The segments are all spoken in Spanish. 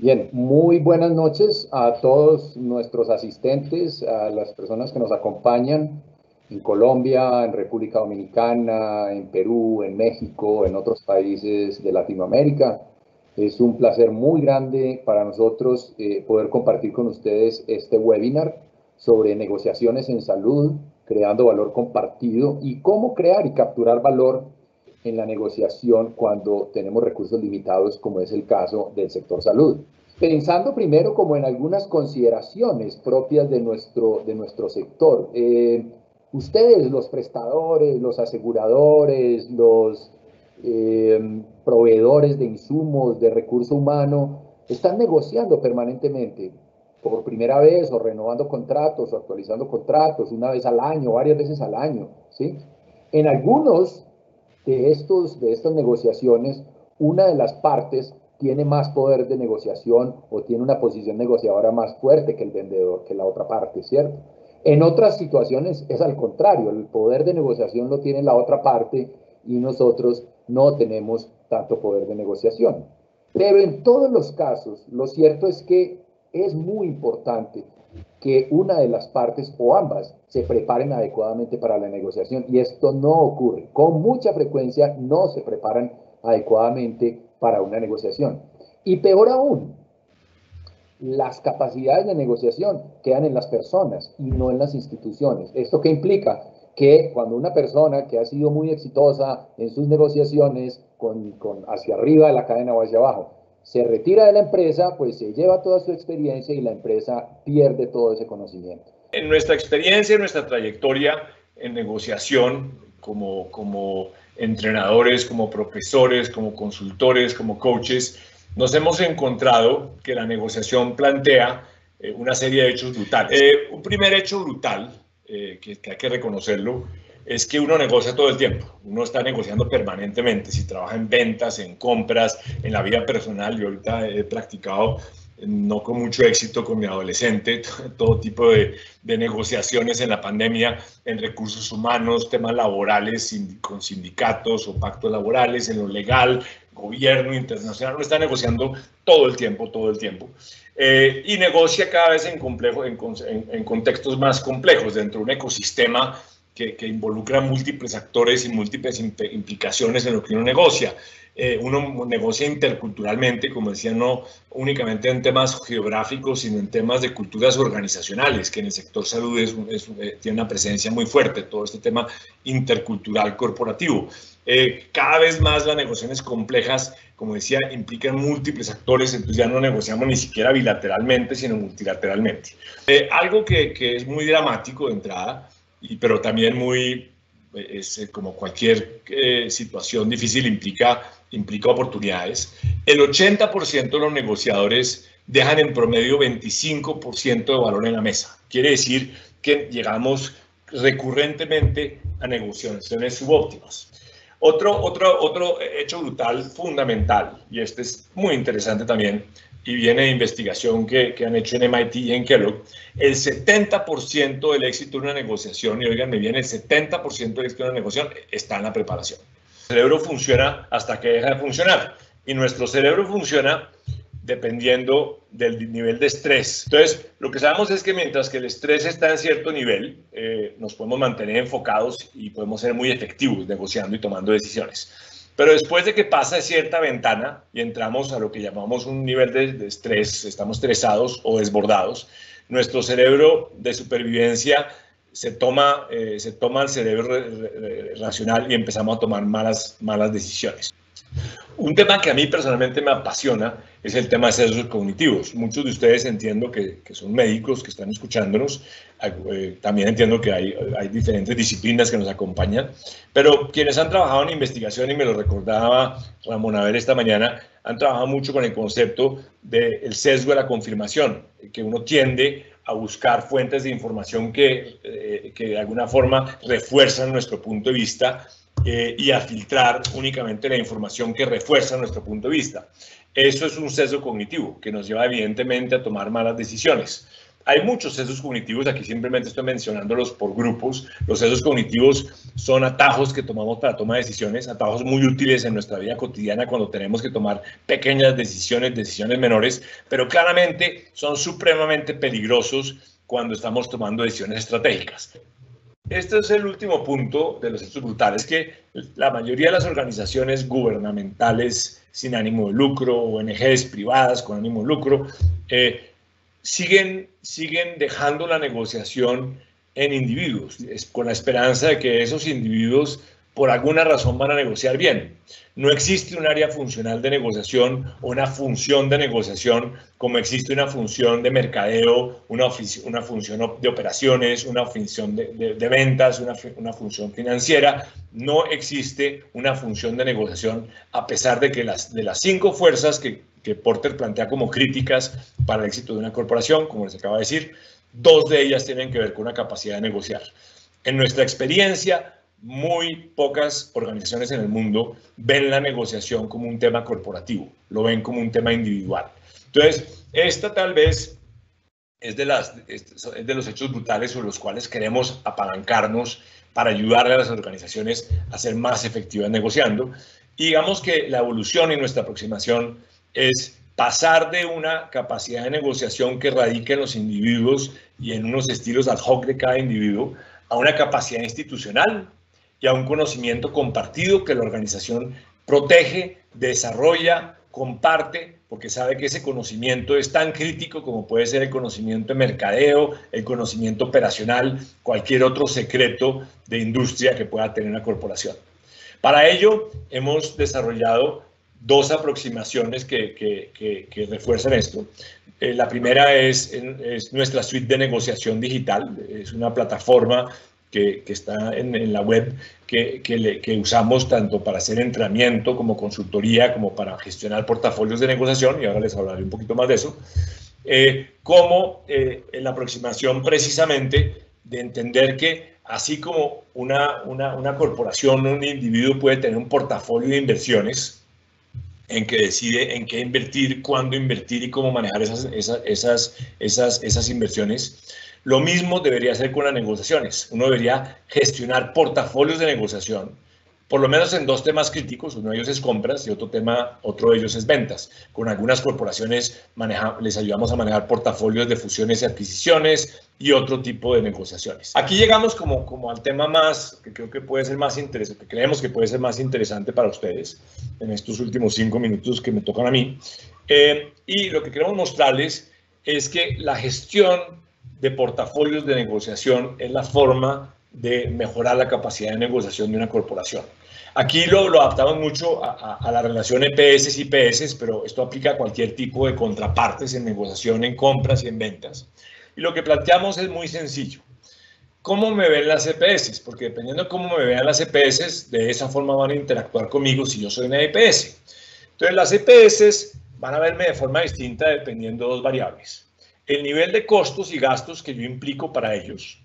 Bien, muy buenas noches a todos nuestros asistentes, a las personas que nos acompañan en Colombia, en República Dominicana, en Perú, en México, en otros países de Latinoamérica. Es un placer muy grande para nosotros poder compartir con ustedes este webinar sobre negociaciones en salud, creando valor compartido y cómo crear y capturar valor en la negociación cuando tenemos recursos limitados, como es el caso del sector salud. Pensando primero como en algunas consideraciones propias de nuestro sector. Ustedes, los prestadores, los aseguradores, los proveedores de insumos, de recurso humano, están negociando permanentemente por primera vez o renovando contratos o actualizando contratos una vez al año, varias veces al año, ¿sí? En algunos de estas negociaciones, una de las partes tiene más poder de negociación o tiene una posición negociadora más fuerte que el vendedor, que la otra parte, ¿cierto? En otras situaciones es al contrario, el poder de negociación lo tiene la otra parte y nosotros no tenemos tanto poder de negociación. Pero en todos los casos, lo cierto es que es muy importante que una de las partes o ambas se preparen adecuadamente para la negociación y esto no ocurre. Con mucha frecuencia no se preparan adecuadamente para una negociación. Y peor aún, las capacidades de negociación quedan en las personas y no en las instituciones. ¿Esto qué implica? Que cuando una persona que ha sido muy exitosa en sus negociaciones hacia arriba de la cadena o hacia abajo, se retira de la empresa, pues se lleva toda su experiencia y la empresa pierde todo ese conocimiento. En nuestra experiencia, en nuestra trayectoria en negociación, como entrenadores, como profesores, como consultores, como coaches, nos hemos encontrado que la negociación plantea una serie de hechos brutales. Un primer hecho brutal, que hay que reconocerlo, es que uno negocia todo el tiempo, uno está negociando permanentemente, si trabaja en ventas, en compras, en la vida personal. Yo ahorita he practicado, no con mucho éxito, con mi adolescente, todo tipo de negociaciones en la pandemia, en recursos humanos, temas laborales, con sindicatos o pactos laborales, en lo legal, gobierno internacional. Uno está negociando todo el tiempo, y negocia cada vez en contextos más complejos, dentro de un ecosistema que involucra múltiples actores y múltiples implicaciones en lo que uno negocia. Uno negocia interculturalmente, como decía, no únicamente en temas geográficos, sino en temas de culturas organizacionales, que en el sector salud tiene una presencia muy fuerte, todo este tema intercultural corporativo. Cada vez más las negociaciones complejas, como decía, implican múltiples actores, entonces ya no negociamos ni siquiera bilateralmente, sino multilateralmente. Algo que es muy dramático de entrada, pero también como cualquier situación difícil implica oportunidades. El 80% de los negociadores dejan en promedio 25% de valor en la mesa. Quiere decir que llegamos recurrentemente a negociaciones subóptimas. Otro hecho brutal, fundamental, y este es muy interesante también, y viene de investigación que han hecho en MIT y en Kellogg, el 70% del éxito de una negociación, y oiganme bien, el 70% del éxito de una negociación está en la preparación. El cerebro funciona hasta que deja de funcionar, y nuestro cerebro funciona dependiendo del nivel de estrés. Entonces, lo que sabemos es que mientras que el estrés está en cierto nivel, nos podemos mantener enfocados y podemos ser muy efectivos negociando y tomando decisiones. Pero después de que pasa cierta ventana y entramos a lo que llamamos un nivel de estrés, estamos estresados o desbordados, nuestro cerebro de supervivencia se toma el cerebro racional y empezamos a tomar malas decisiones. Un tema que a mí personalmente me apasiona es el tema de sesgos cognitivos. Muchos de ustedes entiendo que son médicos que están escuchándonos. También entiendo que hay diferentes disciplinas que nos acompañan. Pero quienes han trabajado en investigación, y me lo recordaba Ramón Abel esta mañana, han trabajado mucho con el concepto del sesgo de la confirmación, que uno tiende a buscar fuentes de información que de alguna forma refuerzan nuestro punto de vista, y a filtrar únicamente la información que refuerza nuestro punto de vista. Eso es un sesgo cognitivo que nos lleva evidentemente a tomar malas decisiones. Hay muchos sesgos cognitivos, aquí simplemente estoy mencionándolos por grupos. Los sesgos cognitivos son atajos que tomamos para toma de decisiones, atajos muy útiles en nuestra vida cotidiana cuando tenemos que tomar pequeñas decisiones, decisiones menores, pero claramente son supremamente peligrosos cuando estamos tomando decisiones estratégicas. Este es el último punto de los hechos brutales, que la mayoría de las organizaciones gubernamentales sin ánimo de lucro, ONGs privadas con ánimo de lucro, siguen dejando la negociación en individuos, con la esperanza de que esos individuos por alguna razón van a negociar bien. No existe un área funcional de negociación o una función de negociación como existe una función de mercadeo, una función de operaciones, una función de ventas, una función financiera. No existe una función de negociación, a pesar de que de las 5 fuerzas que Porter plantea como críticas para el éxito de una corporación, como les acaba de decir, 2 de ellas tienen que ver con la capacidad de negociar. En nuestra experiencia, muy pocas organizaciones en el mundo ven la negociación como un tema corporativo, lo ven como un tema individual. Entonces, esta tal vez es de los hechos brutales sobre los cuales queremos apalancarnos para ayudar a las organizaciones a ser más efectivas negociando. Y digamos que la evolución y nuestra aproximación es pasar de una capacidad de negociación que radica en los individuos y en unos estilos ad hoc de cada individuo, a una capacidad institucional y a un conocimiento compartido que la organización protege, desarrolla, comparte, porque sabe que ese conocimiento es tan crítico como puede ser el conocimiento de mercadeo, el conocimiento operacional, cualquier otro secreto de industria que pueda tener una corporación. Para ello, hemos desarrollado 2 aproximaciones que refuerzan esto. La primera es nuestra suite de negociación digital. Es una plataforma que está en la web que usamos tanto para hacer entrenamiento como consultoría, como para gestionar portafolios de negociación, y ahora les hablaré un poquito más de eso, como en la aproximación precisamente de entender que así como una corporación o un individuo puede tener un portafolio de inversiones en que decide en qué invertir, cuándo invertir y cómo manejar esas inversiones, lo mismo debería hacer con las negociaciones. Uno debería gestionar portafolios de negociación, por lo menos en 2 temas críticos. Uno de ellos es compras y otro de ellos es ventas. Con algunas corporaciones les ayudamos a manejar portafolios de fusiones y adquisiciones y otro tipo de negociaciones. Aquí llegamos como al tema más, que creo que puede ser más interesante, que creemos que puede ser más interesante para ustedes en estos últimos 5 minutos que me tocan a mí. Y lo que queremos mostrarles es que la gestión de portafolios de negociación es la forma de mejorar la capacidad de negociación de una corporación. Aquí lo adaptamos mucho a la relación EPS y IPS, pero esto aplica a cualquier tipo de contrapartes en negociación, en compras y en ventas. Y lo que planteamos es muy sencillo. ¿Cómo me ven las EPS? Porque dependiendo de cómo me vean las EPS, de esa forma van a interactuar conmigo si yo soy una EPS. Entonces, las EPS van a verme de forma distinta dependiendo de 2 variables. El nivel de costos y gastos que yo implico para ellos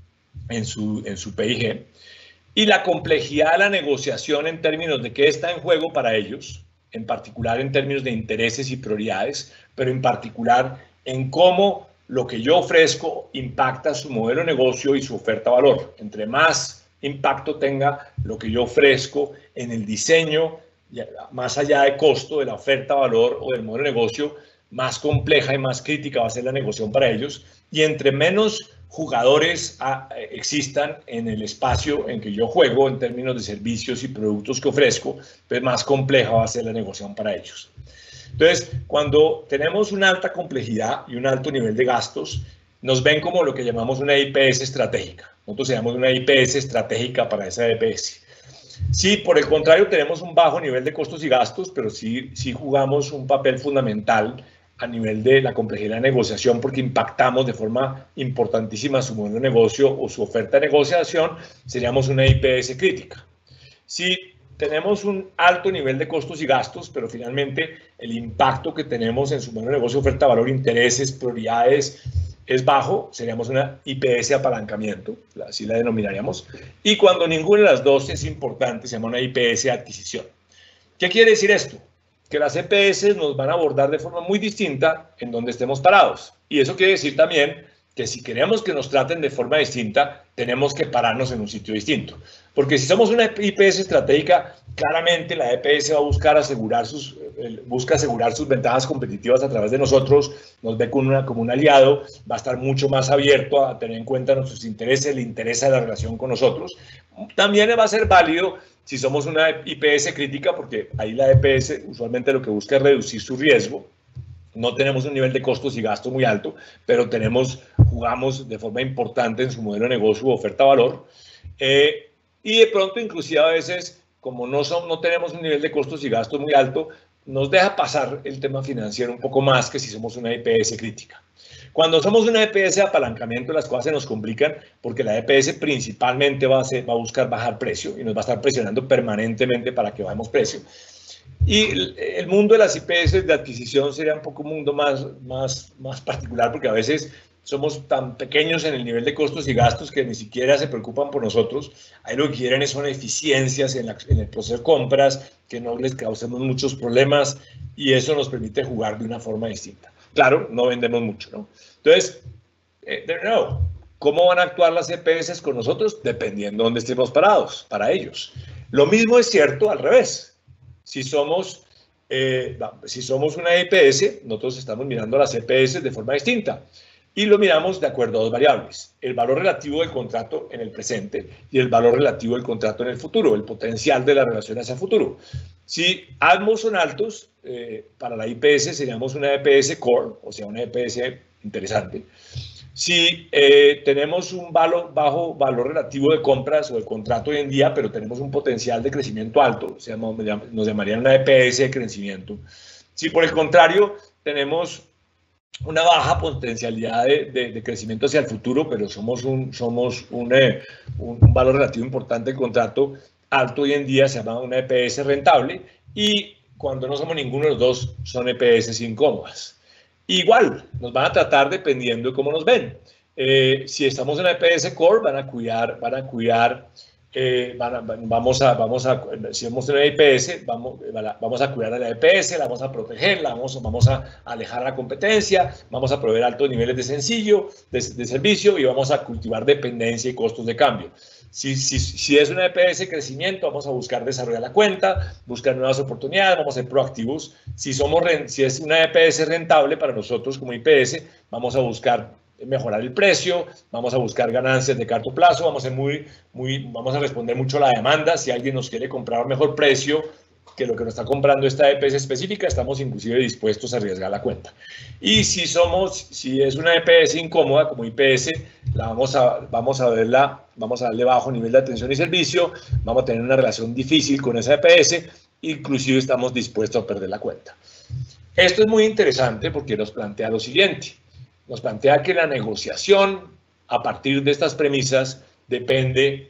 en su PIG y la complejidad de la negociación en términos de qué está en juego para ellos, en particular en términos de intereses y prioridades, pero en particular en cómo lo que yo ofrezco impacta su modelo de negocio y su oferta de valor. Entre más impacto tenga lo que yo ofrezco en el diseño, más allá de costo de la oferta de valor o del modelo de negocio, más compleja y más crítica va a ser la negociación para ellos, y entre menos jugadores existan en el espacio en que yo juego en términos de servicios y productos que ofrezco, pues más compleja va a ser la negociación para ellos. Entonces, cuando tenemos una alta complejidad y un alto nivel de gastos, nos ven como lo que llamamos una IPS estratégica. Nosotros llamamos una IPS estratégica para esa IPS. Sí, por el contrario, tenemos un bajo nivel de costos y gastos, pero sí jugamos un papel fundamental a nivel de la complejidad de negociación porque impactamos de forma importantísima su modelo de negocio o su oferta de negociación, seríamos una IPS crítica. Si tenemos un alto nivel de costos y gastos, pero finalmente el impacto que tenemos en su modelo de negocio, oferta, valor, intereses, prioridades es bajo, seríamos una IPS apalancamiento, así la denominaríamos. Y cuando ninguna de las 2 es importante, se llama una IPS adquisición. ¿Qué quiere decir esto? Que las EPS nos van a abordar de forma muy distinta en donde estemos parados. Y eso quiere decir también que si queremos que nos traten de forma distinta, tenemos que pararnos en un sitio distinto. Porque si somos una IPS estratégica, claramente la EPS va a buscar asegurar sus ventajas competitivas a través de nosotros, nos ve como un aliado, va a estar mucho más abierto a tener en cuenta nuestros intereses, le interesa la relación con nosotros. También va a ser válido si somos una IPS crítica, porque ahí la EPS usualmente lo que busca es reducir su riesgo. No tenemos un nivel de costos y gastos muy alto, pero jugamos de forma importante en su modelo de negocio u oferta-valor. Y de pronto, inclusive a veces, como no tenemos un nivel de costos y gastos muy alto, nos deja pasar el tema financiero un poco más que si somos una EPS crítica. Cuando somos una EPS de apalancamiento, las cosas se nos complican porque la EPS principalmente va a buscar bajar precio y nos va a estar presionando permanentemente para que bajemos precio. Y el mundo de las IPS de adquisición sería un poco un mundo más particular, porque a veces somos tan pequeños en el nivel de costos y gastos que ni siquiera se preocupan por nosotros. Ahí lo que quieren son eficiencias en el proceso de compras, que no les causemos muchos problemas, y eso nos permite jugar de una forma distinta. Claro, no vendemos mucho, ¿no? Entonces, de nuevo, ¿cómo van a actuar las EPS con nosotros? Dependiendo de dónde estemos parados, para ellos. Lo mismo es cierto al revés. Si somos una EPS, nosotros estamos mirando las EPS de forma distinta y lo miramos de acuerdo a dos variables: el valor relativo del contrato en el presente y el valor relativo del contrato en el futuro, el potencial de la relación hacia el futuro. Si ambos son altos, para la IPS seríamos una EPS core, o sea, una EPS interesante. Si tenemos un bajo valor relativo de compras o de contrato hoy en día, pero tenemos un potencial de crecimiento alto, o sea, nos llamarían una EPS de crecimiento. Si por el contrario tenemos una baja potencialidad de crecimiento hacia el futuro, pero somos un valor relativo importante del contrato alto hoy en día, se llama una EPS rentable, y cuando no somos ninguno de los dos, son EPS incómodas. Igual, nos van a tratar dependiendo de cómo nos ven. Si estamos en la EPS Core, si somos en la EPS, vamos a cuidar a la EPS, la vamos a proteger, vamos a alejar a la competencia, vamos a proveer altos niveles de servicio y vamos a cultivar dependencia y costos de cambio. Si es una EPS de crecimiento, vamos a buscar desarrollar la cuenta, buscar nuevas oportunidades, vamos a ser proactivos. Si es una EPS rentable para nosotros como IPS, vamos a buscar mejorar el precio, vamos a buscar ganancias de corto plazo, vamos a responder mucho a la demanda. Si alguien nos quiere comprar a mejor precio que lo que nos está comprando esta EPS específica, estamos inclusive dispuestos a arriesgar la cuenta. Y si es una EPS incómoda como IPS, vamos a darle bajo nivel de atención y servicio, vamos a tener una relación difícil con esa EPS, inclusive estamos dispuestos a perder la cuenta. Esto es muy interesante porque nos plantea lo siguiente: nos plantea que la negociación a partir de estas premisas depende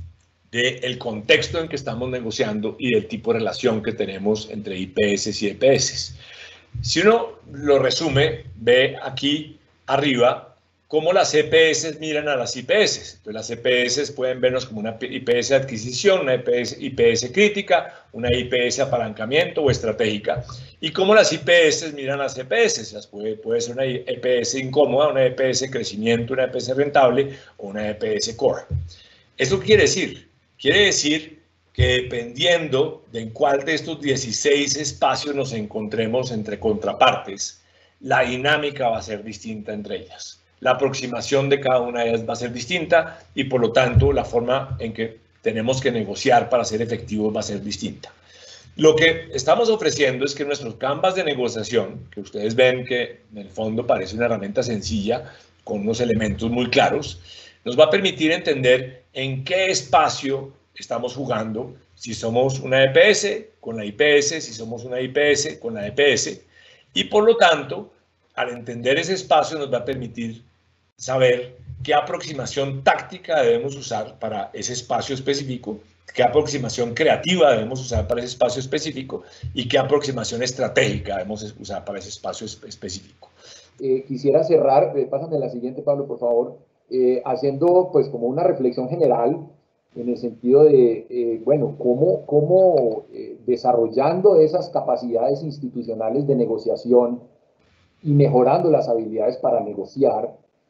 del contexto en que estamos negociando y del tipo de relación que tenemos entre IPS y EPS. Si uno lo resume, ve aquí arriba cómo las EPS miran a las IPS. Entonces, las EPS pueden vernos como una IPS de adquisición, una IPS crítica, una IPS apalancamiento o estratégica. Y cómo las IPS miran a las EPS. Puede ser una EPS incómoda, una EPS de crecimiento, una EPS rentable o una EPS core. ¿Eso qué quiere decir? Quiere decir que dependiendo de en cuál de estos 16 espacios nos encontremos entre contrapartes, la dinámica va a ser distinta entre ellas. La aproximación de cada una de ellas va a ser distinta y, por lo tanto, la forma en que tenemos que negociar para ser efectivos va a ser distinta. Lo que estamos ofreciendo es que nuestros canvas de negociación, que ustedes ven que en el fondo parece una herramienta sencilla con unos elementos muy claros, nos va a permitir entender en qué espacio estamos jugando, si somos una EPS con la IPS, si somos una IPS con la EPS, y por lo tanto, al entender ese espacio nos va a permitir saber qué aproximación táctica debemos usar para ese espacio específico, qué aproximación creativa debemos usar para ese espacio específico y qué aproximación estratégica debemos usar para ese espacio específico. Quisiera cerrar, pásame la siguiente, Pablo, por favor, haciendo pues como una reflexión general en el sentido de, bueno, cómo desarrollando esas capacidades institucionales de negociación y mejorando las habilidades para negociar,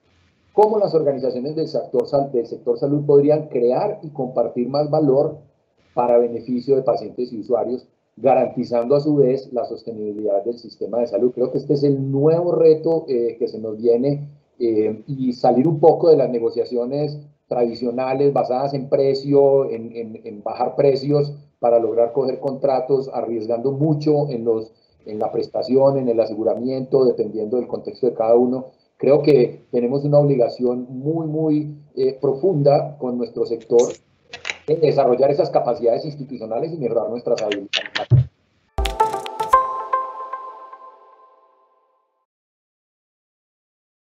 cómo las organizaciones del sector salud podrían crear y compartir más valor para beneficio de pacientes y usuarios, garantizando a su vez la sostenibilidad del sistema de salud. Creo que este es el nuevo reto que se nos viene y salir un poco de las negociaciones tradicionales basadas en precio, en bajar precios para lograr coger contratos, arriesgando mucho en la prestación, en el aseguramiento, dependiendo del contexto de cada uno. Creo que tenemos una obligación muy profunda con nuestro sector en desarrollar esas capacidades institucionales y mejorar nuestras habilidades.